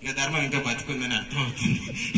ఇక ధర్మం ఇంకా బతుకుందని అర్థం అవుతుంది.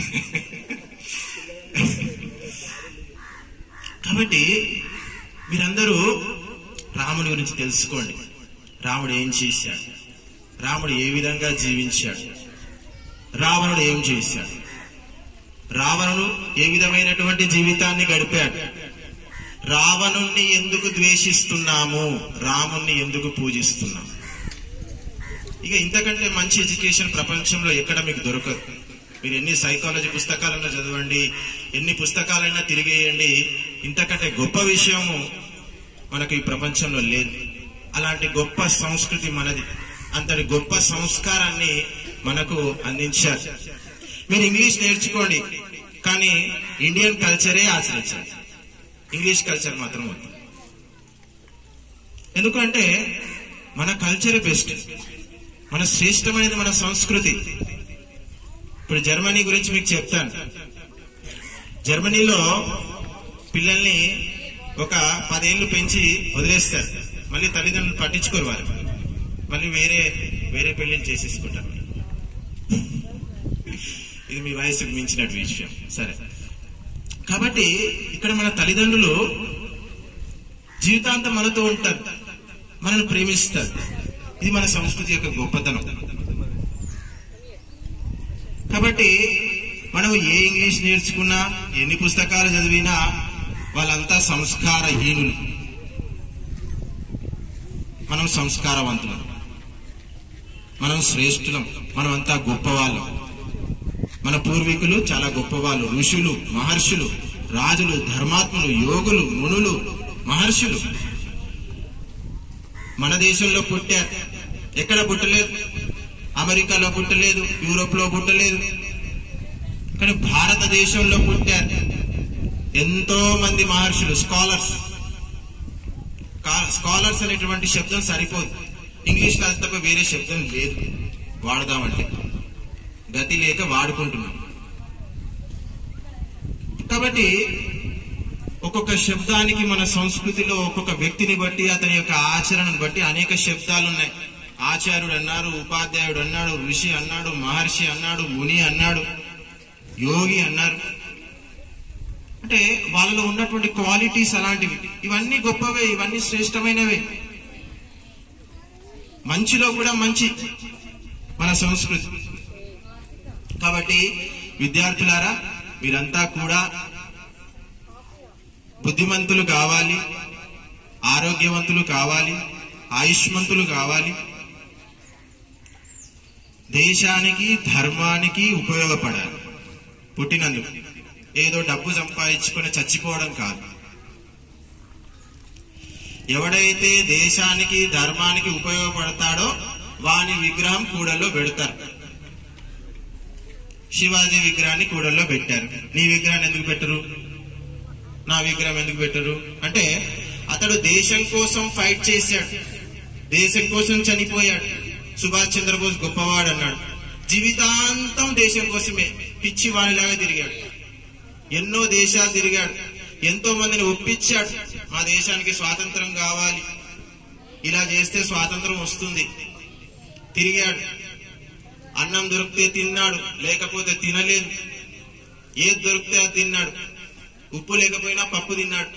కాబట్టి మీరందరూ రాముడి గురించి తెలుసుకోండి. రాముడు ఏం చేశాడు, రాముడు ఏ విధంగా జీవించాడు, రావణుడు ఏం చేశాడు, రావణుడు ఏ విధమైనటువంటి జీవితాన్ని గడిపాడు, రావణుణ్ణి ఎందుకు ద్వేషిస్తున్నాము, రాముణ్ణి ఎందుకు పూజిస్తున్నాము. ఇక ఇంతకంటే మంచి ఎడ్యుకేషన్ ప్రపంచంలో ఎక్కడ మీకు దొరకదు. మీరు ఎన్ని సైకాలజీ పుస్తకాలైనా చదవండి, ఎన్ని పుస్తకాలైనా తిరిగేయండి, ఇంతకంటే గొప్ప విషయము మనకు ఈ ప్రపంచంలో లేదు. అలాంటి గొప్ప సంస్కృతి మనది, అంతటి గొప్ప సంస్కారాన్ని మనకు అందించారు. మీరు ఇంగ్లీష్ నేర్చుకోండి, కానీ ఇండియన్ కల్చరే ఆచరించాలి, ఇంగ్లీష్ కల్చర్ మాత్రం వద్దు. ఎందుకంటే మన కల్చరే బెస్ట్, మన శ్రేష్టమైనది మన సంస్కృతి. ఇప్పుడు జర్మనీ గురించి మీకు చెప్తాను. జర్మనీలో పిల్లల్ని ఒక 10 ఏళ్లు పెంచి వదిలేస్తారు, మళ్ళీ తల్లిదండ్రులు పట్టించుకోరు, వారు మళ్ళీ వేరే పెళ్లిని చేసేసుకుంటారు. ఇది మీ వయసుకు మించినట్టు విషయం. సరే, కాబట్టి ఇక్కడ మన తల్లిదండ్రులు జీవితాంతం మనతో ఉంటారు, మనల్ని ప్రేమిస్తారు. ఇది మన సంస్కృతి యొక్క గొప్పతనం. కాబట్టి మనం ఏ ఇంగ్లీష్ నేర్చుకున్నా, ఎన్ని పుస్తకాలు చదివినా వాళ్ళంతా సంస్కారహీనులు, మనం సంస్కారవంతులం, మనం శ్రేష్ఠులం, మనం అంతా గొప్పవాళ్ళం. మన పూర్వీకులు చాలా గొప్పవాళ్ళు, ఋషులు, మహర్షులు, రాజులు, ధర్మాత్ములు, యోగులు, మునులు, మహర్షులు మన దేశంలో పుట్టారు. ఎక్కడ పుట్టలేదు, అమెరికాలో పుట్టలేదు, యూరోప్ లో పుట్టలేదు, కానీ భారతదేశంలో పుట్టారు ఎంతో మంది మహర్షులు. స్కాలర్స్ అనేటువంటి శబ్దం సరిపోదు, ఇంగ్లీష్ లో తప్ప వేరే శబ్దం లేదు వాడదామంటే, గతి లేక వాడుకుంటున్నాం. కాబట్టి ఒక్కొక్క శబ్దానికి మన సంస్కృతిలో ఒక్కొక్క వ్యక్తిని బట్టి, అతని యొక్క ఆచరణను బట్టి అనేక శబ్దాలు ఉన్నాయి. ఆచార్యుడు అన్నారు, ఉపాధ్యాయుడు అన్నాడు, ఋషి అన్నాడు, మహర్షి అన్నాడు, ముని అన్నాడు, యోగి అన్నారు. అంటే వాళ్ళలో ఉన్నటువంటి క్వాలిటీస్ అలాంటివి. ఇవన్నీ గొప్పవే, ఇవన్నీ శ్రేష్టమైనవే. మంచిలో కూడా మంచి మన సంస్కృతి. కాబట్టి విద్యార్థులారా, మీరంతా కూడా బుద్ధిమంతులు కావాలి, ఆరోగ్యవంతులు కావాలి, ఆయుష్మంతులు కావాలి, దేశానికి ధర్మానికి ఉపయోగపడాలి. పుట్టినందుకు ఏదో డబ్బు సంపాదించుకొని చచ్చిపోవడం కాదు. ఎవడైతే దేశానికి ధర్మానికి ఉపయోగపడతాడో వాని విగ్రహం కూడల్లో పెడతారు. శివాజీ విగ్రహాన్ని కూడల్లో పెట్టారు, నీ విగ్రహాన్ని ఎందుకు పెట్టరు, నా విగ్రహం ఎందుకు పెట్టరు అంటే, అతడు దేశం కోసం ఫైట్ చేశాడు, దేశం కోసం చనిపోయాడు. సుభాష్ చంద్రబోస్ గొప్పవాడు అన్నాడు, జీవితాంతం దేశం కోసమే పిచ్చి వాడిలాగా తిరిగాడు, ఎన్నో దేశాలు తిరిగాడు, ఎంతో మందిని ఒప్పించాడు, మా దేశానికి స్వాతంత్రం కావాలి, ఇలా చేస్తే స్వాతంత్రం వస్తుంది. తిరిగాడు, అన్నం దొరికితే తిన్నాడు, లేకపోతే తినలేదు, ఏది దొరికితే అది తిన్నాడు, ఉప్పు లేకపోయినా పప్పు తిన్నాడు.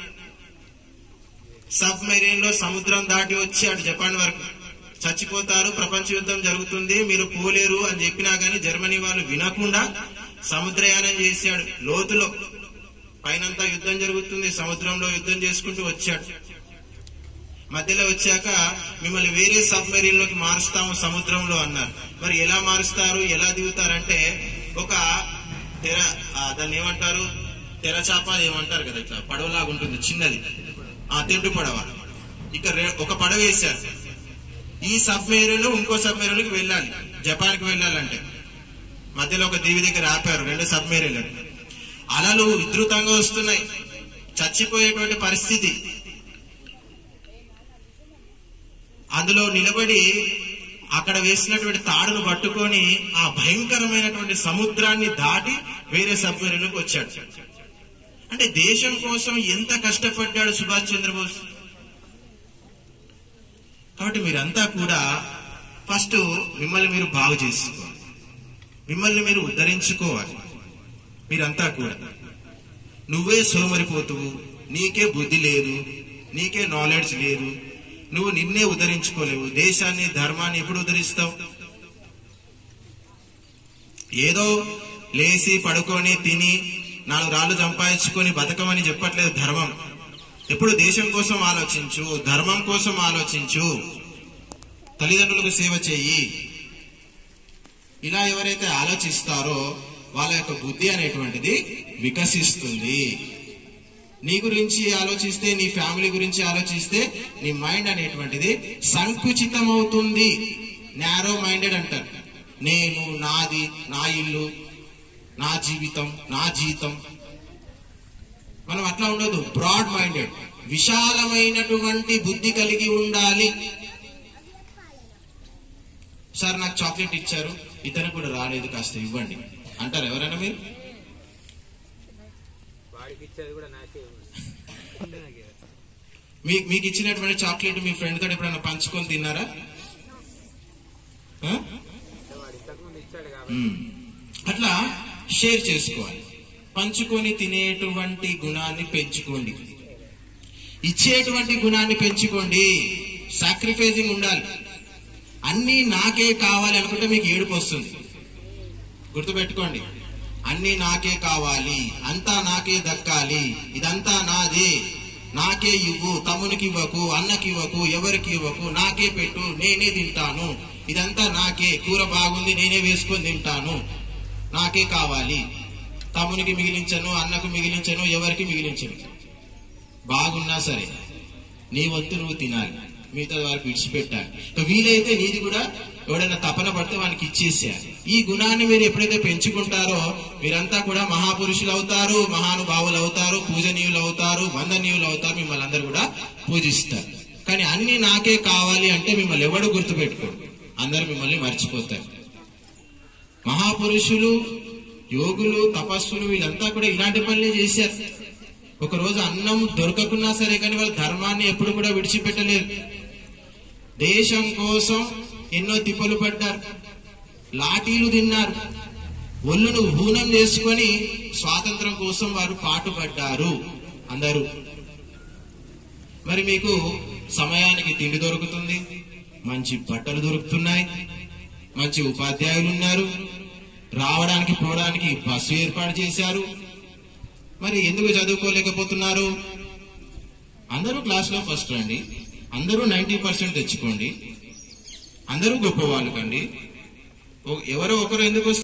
సబ్ మెరీన్ లో సముద్రం దాటి వచ్చాడు జపాన్ వరకు. చచ్చిపోతారు, ప్రపంచ యుద్ధం జరుగుతుంది, మీరు పోలేరు అని చెప్పినా గానీ జర్మనీ వాళ్ళు వినకుండా సముద్రయానం చేశాడు. లోతులో పైనంతా యుద్ధం జరుగుతుంది, సముద్రంలో యుద్ధం చేసుకుంటూ వచ్చాడు. మధ్యలో వచ్చాక మిమ్మల్ని వేరే సబ్ మెరీన్ లోకి మారుస్తాము సముద్రంలో అన్నారు. మరి ఎలా మారుస్తారు, ఎలా దిగుతారంటే, ఒక దాన్ని ఏమంటారు, తెరచాప ఏమంటారు కదా, ఇట్లా పడవలాగా ఉంటుంది చిన్నది, తెండు పడవ. ఇక ఒక పడవ వేశారు. ఈ సబ్ మెరీన్ ఇంకో సబ్ మెరీన్కి వెళ్ళాలి, జపాన్కి వెళ్ళాలంటే మధ్యలో ఒక దీవి దగ్గర ఆపారు 2 సబ్ మెరీన్లు. అలలు విస్తృతంగా వస్తున్నాయి, చచ్చిపోయేటువంటి పరిస్థితి. అందులో నిలబడి అక్కడ వేసినటువంటి తాడును పట్టుకొని ఆ భయంకరమైనటువంటి సముద్రాన్ని దాటి వేరే సబ్ మెరీన్కి వచ్చాడు. అంటే దేశం కోసం ఎంత కష్టపడ్డాడు సుభాష్ చంద్రబోస్. కాబట్టి మీరంతా కూడా ఫస్ట్ మిమ్మల్ని మీరు బాగు చేసుకోవాలి. మిమ్మల్ని మీరు ఉద్ధరించుకోవాలి. మీరంతా కూడా నువ్వే సోమరిపోతువు, నీకే బుద్ధి లేదు, నీకే నాలెడ్జ్ లేదు, నువ్వు నిన్నే ఉద్ధరించుకోలేవు. దేశాన్ని ధర్మాన్ని ఎప్పుడు ఉద్ధరిస్తావు? ఏదో లేచి పడుకొని తిని 4 రాళ్ళు సంపాదించుకొని బతకమని చెప్పట్లేదు ధర్మం. ఎప్పుడు దేశం కోసం ఆలోచించు, ధర్మం కోసం ఆలోచించు, తల్లిదండ్రులకు సేవ చెయ్యి. ఇలా ఎవరైతే ఆలోచిస్తారో వాళ్ళ యొక్క బుద్ధి అనేటువంటిది వికసిస్తుంది. నీ గురించి ఆలోచిస్తే, నీ ఫ్యామిలీ గురించి ఆలోచిస్తే నీ మైండ్ అనేటువంటిది సంకుచితం అవుతుంది. నారో మైండెడ్ అంటారు. నేను, నాది, నా ఇల్లు, నా జీవితం, నా జీతం. మనం అట్లా ఉండదు. బ్రాడ్ మైండెడ్, విశాలమైనటువంటి బుద్ధి కలిగి ఉండాలి. సార్ నాకు చాక్లెట్ ఇచ్చారు, ఇతను కూడా రాలేదు, కాస్త ఇవ్వండి అంటారు ఎవరైనా? మీరు మీకు ఇచ్చినటువంటి చాక్లెట్ మీ ఫ్రెండ్ తోటి ఎప్పుడైనా పంచుకొని తిన్నారా? అట్లా షేర్ చేసుకోవాలి. పంచుకొని తినేటువంటి గుణాన్ని పెంచుకోండి, ఇచ్చేటువంటి గుణాన్ని పెంచుకోండి. సాక్రిఫైసింగ్ ఉండాలి. అన్ని నాకే కావాలి అనుకుంటే మీకు ఏడుపు వస్తుంది. గుర్తుపెట్టుకోండి, అన్ని నాకే కావాలి, అంతా నాకే దక్కాలి, ఇదంతా నాదే, నాకే ఇవ్వు, తమ్మునికి ఇవ్వకు, అన్నకి ఇవ్వకు, ఎవరికి ఇవ్వకు, నాకే పెట్టు, నేనే తింటాను, ఇదంతా నాకే, కూర బాగుంది నేనే వేసుకొని తింటాను, నాకే కావాలి, తమ్మునికి మిగిలించను, అన్నకు మిగిలించను, ఎవరికి మిగిలించను. బాగున్నా సరే నీ వంతు నువ్వు తినాలి, మిగతా వారికి విడిచిపెట్టాలి. వీలైతే నీది కూడా ఎవడైనా తపన పడితే వానికి ఇచ్చేసేయాలి. ఈ గుణాన్ని మీరు ఎప్పుడైతే పెంచుకుంటారో మీరంతా కూడా మహాపురుషులు అవుతారు, మహానుభావులు అవుతారు, పూజనీయులు అవుతారు, వందనీయులు అవుతారు. మిమ్మల్ని అందరూ కూడా పూజిస్తారు. కానీ అన్ని నాకే కావాలి అంటే మిమ్మల్ని ఎవడు గుర్తుపెట్టుకోడు, అందరూ మిమ్మల్ని మర్చిపోతారు. మహాపురుషులు, యోగులు, తపస్సులు వీళ్ళంతా కూడా ఇలాంటి పనులే చేశారు. ఒకరోజు అన్నం దొరకకున్నా సరే కానీ వాళ్ళు ధర్మాన్ని ఎప్పుడు కూడా విడిచిపెట్టలేరు. దేశం కోసం ఎన్నో తిప్పలు పడ్డారు, లాఠీలు తిన్నారు, ఒళ్ళును హూనం చేసుకొని స్వాతంత్రం కోసం వారు పాటుపడ్డారు అందరూ. మరి మీకు సమయానికి తిండి దొరుకుతుంది, మంచి బట్టలు దొరుకుతున్నాయి, మంచి ఉపాధ్యాయులు ఉన్నారు, రావడానికి పోవడానికి బస్సు ఏర్పాటు చేశారు. మరి ఎందుకు చదువుకోలేకపోతున్నారు? అందరూ క్లాస్లో ఫస్ట్ రండి, అందరూ 90% తెచ్చుకోండి, అందరూ గొప్ప వాళ్ళు కండి. ఎవరో ఒకరు ఎందుకు